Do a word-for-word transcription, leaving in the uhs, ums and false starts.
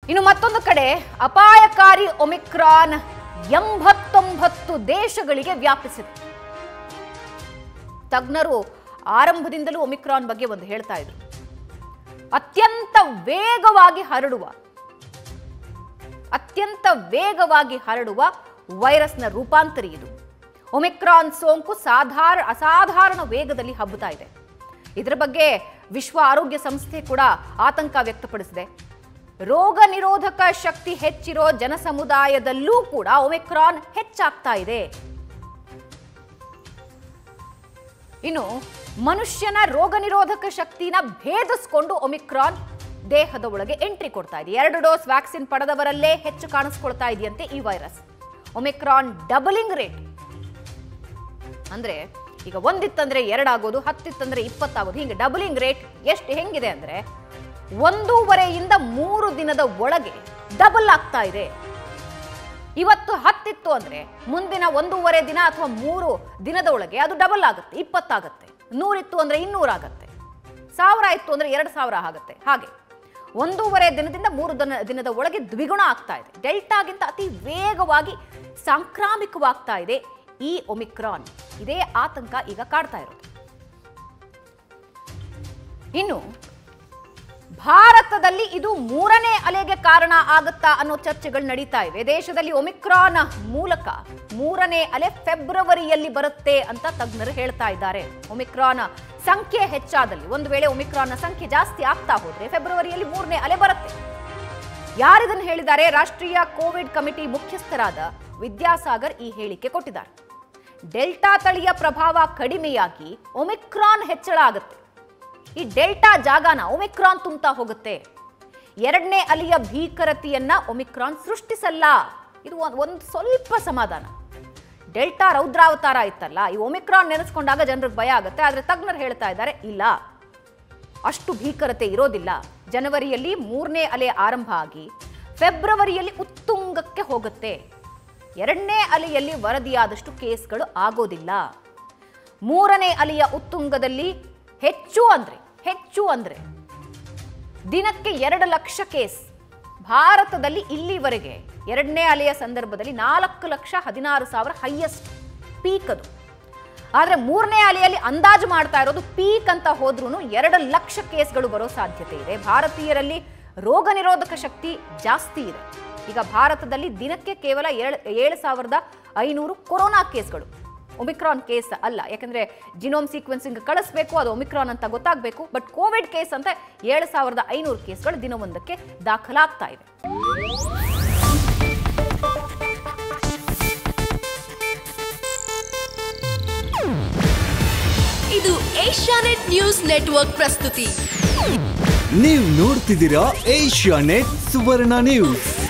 ಇನ್ನು ಮತ್ತೊಂದು ಕಡೆ ಅಪಾಯಕಾರಿ ಒಮಿಕ್ರಾನ್ ಎಂಬತ್ತೊಂಬತ್ತು ದೇಶಗಳಿಗೆ ವ್ಯಾಪಿಸಿದೆ. ತಜ್ಞರು ಆರಂಭದಿಂದಲೂ ಒಮಿಕ್ರಾನ್ ಬಗ್ಗೆ ಒಂದು ಹೇಳ್ತಾ ಇದ್ರು. ಅತ್ಯಂತ ವೇಗವಾಗಿ ಹರಡುವ ಅತ್ಯಂತ ವೇಗವಾಗಿ ಹರಡುವ ವೈರಸ್ನ ರೂಪಾಂತರಿ ಇದು. ಒಮಿಕ್ರಾನ್ ಸೋಂಕು ಸಾಧಾರಣ ಅಸಾಧಾರಣ ವೇಗದಲ್ಲಿ ಹಬ್ಬುತ್ತಾ ಇದೆ. ಇದರ ಬಗ್ಗೆ ವಿಶ್ವ ಆರೋಗ್ಯ ಸಂಸ್ಥೆ ಕೂಡ ಆತಂಕ ವ್ಯಕ್ತಪಡಿಸಿದೆ. ರೋಗ ನಿರೋಧಕ ಶಕ್ತಿ ಹೆಚ್ಚಿರೋ ಜನಸಮುದಾಯದಲ್ಲೂ ಕೂಡ ಒಮಿಕ್ರಾನ್ ಹೆಚ್ಚಾಗ್ತಾ ಇದೆ. ಇನ್ನು ಮನುಷ್ಯನ ರೋಗ ನಿರೋಧಕ ಶಕ್ತಿನ ಭೇದಿಸಿಕೊಂಡು ಒಮಿಕ್ರಾನ್ ದೇಹದ ಒಳಗೆ ಎಂಟ್ರಿ ಕೊಡ್ತಾ ಇದೆ. ಎರಡು ಡೋಸ್ ವ್ಯಾಕ್ಸಿನ್ ಪಡೆದವರಲ್ಲೇ ಹೆಚ್ಚು ಕಾಣಿಸ್ಕೊಳ್ತಾ ಇದೆಯಂತೆ ಈ ವೈರಸ್. ಒಮಿಕ್ರಾನ್ ಡಬಲಿಂಗ್ ರೇಟ್ ಅಂದ್ರೆ ಈಗ ಒಂದಿತ್ತಂದ್ರೆ ಎರಡಾಗೋದು, ಹತ್ತಿತ್ತಂದ್ರೆ ಇಪ್ಪತ್ತಾಗೋದು, ಹೀಗೆ ಡಬಲಿಂಗ್ ರೇಟ್ ಎಷ್ಟು ಹೆಂಗಿದೆ ಅಂದ್ರೆ ಒಂದೂವರೆಯಿಂದ ಮೂರು ದಿನದ ಒಳಗೆ ಡಬಲ್ ಆಗ್ತಾ ಇದೆ. ಇವತ್ತು ಹತ್ತಿತ್ತು ಅಂದ್ರೆ ಮುಂದಿನ ಒಂದೂವರೆ ದಿನ ಅಥವಾ ಮೂರು ದಿನದ ಒಳಗೆ ಅದು ಡಬಲ್ ಆಗುತ್ತೆ, ಇಪ್ಪತ್ತಾಗತ್ತೆ. ನೂರಿತ್ತು ಅಂದ್ರೆ ಇನ್ನೂರ ಆಗತ್ತೆ, ಸಾವಿರ ಇತ್ತು ಅಂದ್ರೆ ಎರಡು ಸಾವಿರ ಆಗತ್ತೆ. ಹಾಗೆ ಒಂದೂವರೆ ದಿನದಿಂದ ಮೂರು ದಿನ ದಿನದ ಒಳಗೆ ದ್ವಿಗುಣ ಆಗ್ತಾ ಇದೆ. ಡೆಲ್ಟಾಗಿಂತ ಅತಿ ವೇಗವಾಗಿ ಸಾಂಕ್ರಾಮಿಕವಾಗ್ತಾ ಇದೆ ಈ ಒಮಿಕ್ರಾನ್. ಇದೇ ಆತಂಕ ಈಗ ಕಾಡ್ತಾ ಇರೋದು. ಇನ್ನು ಭಾರತದಲ್ಲಿ ಇದು ಮೂರನೇ ಅಲೆಗೆ ಕಾರಣ ಆಗುತ್ತಾ ಅನ್ನೋ ಚರ್ಚೆಗಳು ನಡೀತಾ ಇವೆ. ದೇಶದಲ್ಲಿ ಒಮಿಕ್ರಾನ್ ಮೂಲಕ ಮೂರನೇ ಅಲೆ ಫೆಬ್ರವರಿಯಲ್ಲಿ ಬರುತ್ತೆ ಅಂತ ತಜ್ಞರು ಹೇಳ್ತಾ ಇದ್ದಾರೆ. ಒಮಿಕ್ರಾನ್ ಸಂಖ್ಯೆ ಹೆಚ್ಚಾದಲ್ಲಿ, ಒಂದು ವೇಳೆ ಒಮಿಕ್ರಾನ್ ಸಂಖ್ಯೆ ಜಾಸ್ತಿ ಆಗ್ತಾ ಹೋದ್ರೆ ಫೆಬ್ರವರಿಯಲ್ಲಿ ಮೂರನೇ ಅಲೆ ಬರುತ್ತೆ. ಯಾರಿದನ್ನು ಹೇಳಿದ್ದಾರೆ? ರಾಷ್ಟ್ರೀಯ ಕೋವಿಡ್ ಕಮಿಟಿ ಮುಖ್ಯಸ್ಥರಾದ ವಿದ್ಯಾಸಾಗರ್ ಈ ಹೇಳಿಕೆ ಕೊಟ್ಟಿದ್ದಾರೆ. ಡೆಲ್ಟಾ ತಳಿಯ ಪ್ರಭಾವ ಕಡಿಮೆಯಾಗಿ ಒಮಿಕ್ರಾನ್ ಹೆಚ್ಚಳ ಆಗುತ್ತೆ. ಈ ಡೆಲ್ಟಾ ಜಾಗನ ಒಮಿಕ್ರಾನ್ ತುಂಬ್ತಾ ಹೋಗುತ್ತೆ. ಎರಡನೇ ಅಲೆಯ ಭೀಕರತೆಯನ್ನ ಒಮಿಕ್ರಾನ್ ಸೃಷ್ಟಿಸಲ್ಲ. ಇದು ಒಂದು ಸ್ವಲ್ಪ ಸಮಾಧಾನ. ಡೆಲ್ಟಾ ರೌದ್ರಾವತಾರ ಇತ್ತಲ್ಲ, ಈ ಒಮಿಕ್ರಾನ್ ನೆನೆಸ್ಕೊಂಡಾಗ ಜನರಿಗೆ ಭಯ ಆಗುತ್ತೆ. ಆದ್ರೆ ತಜ್ಞರು ಹೇಳ್ತಾ ಇದ್ದಾರೆ, ಇಲ್ಲ, ಅಷ್ಟು ಭೀಕರತೆ ಇರೋದಿಲ್ಲ. ಜನವರಿಯಲ್ಲಿ ಮೂರನೇ ಅಲೆ ಆರಂಭ ಆಗಿ ಫೆಬ್ರವರಿಯಲ್ಲಿ ಉತ್ತುಂಗಕ್ಕೆ ಹೋಗುತ್ತೆ. ಎರಡನೇ ಅಲೆಯಲ್ಲಿ ವರದಿಯಾದಷ್ಟು ಕೇಸ್ಗಳು ಆಗೋದಿಲ್ಲ. ಮೂರನೇ ಅಲೆಯ ಉತ್ತುಂಗದಲ್ಲಿ ಹೆಚ್ಚು ಅಂದ್ರೆ ಹೆಚ್ಚು ಅಂದ್ರೆ ದಿನಕ್ಕೆ ಎರಡು ಲಕ್ಷ ಕೇಸ್. ಭಾರತದಲ್ಲಿ ಇಲ್ಲಿವರೆಗೆ ಎರಡನೇ ಅಲೆಯ ಸಂದರ್ಭದಲ್ಲಿ ನಾಲ್ಕು ಲಕ್ಷ ಹದಿನಾರು ಸಾವಿರ ಹೈಯೆಸ್ಟ್ ಪೀಕ್ ಅದು. ಆದ್ರೆ ಮೂರನೇ ಅಲೆಯಲ್ಲಿ ಅಂದಾಜು ಮಾಡ್ತಾ ಇರೋದು ಪೀಕ್ ಅಂತ ಹೋದ್ರೂ ಎರಡು ಲಕ್ಷ ಕೇಸ್ಗಳು ಬರೋ ಸಾಧ್ಯತೆ ಇದೆ. ಭಾರತೀಯರಲ್ಲಿ ರೋಗ ನಿರೋಧಕ ಶಕ್ತಿ ಜಾಸ್ತಿ ಇದೆ. ಈಗ ಭಾರತದಲ್ಲಿ ದಿನಕ್ಕೆ ಕೇವಲ ಏಳು ಏಳು ಸಾವಿರದ ಐನೂರು ಕೊರೋನಾ ಕೇಸ್ಗಳು. ಒಮಿಕ್ರಾನ್ ಕೇಸ್ ಅಲ್ಲ, ಯಾಕಂದ್ರೆ ಜಿನೋಮ್ ಸೀಕ್ವೆನ್ಸಿಂಗ್ ಕಳಿಸ್ಬೇಕು, ಅದು ಒಮಿಕ್ರಾನ್ ಅಂತ ಗೊತ್ತಾಗಬೇಕು. ಬಟ್ ಕೋವಿಡ್ ಕೇಸ್ ಅಂತ ಏಳು ಸಾವಿರದ ಐನೂರು ಕೇಸ್ಗಳು ದಿನವೊಂದಕ್ಕೆ ದಾಖಲಾಗ್ತಾ ಇದೆ. ಇದು ಏಷ್ಯಾನೆಟ್ ನ್ಯೂಸ್ ನೆಟ್ವರ್ಕ್ ಪ್ರಸ್ತುತಿ. ನೀವು ನೋಡ್ತಿದ್ದೀರಾ ಏಷ್ಯಾನೆಟ್ ಸುವರ್ಣ ನ್ಯೂಸ್.